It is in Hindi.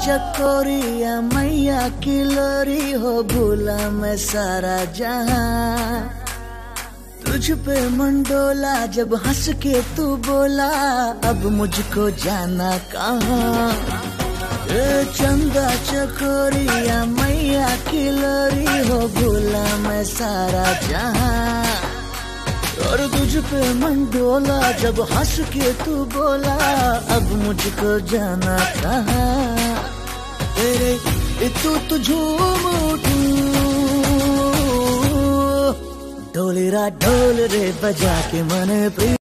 चकोरिया मैया की लोरी हो, भूला मैं सारा जहां। तुझ पे मंडोला जब हंस के तू बोला, अब मुझको जाना कहाँ। चंदा चकोरिया मैया की लोरी हो, भूला मैं सारा जहां। और तुझ पे मंडोला जब हंस के तू बोला, अब मुझको जाना कहाँ। तेरे तू झूम उठूं, ढोलेरा ढोल रे बजा के मन प्रिय।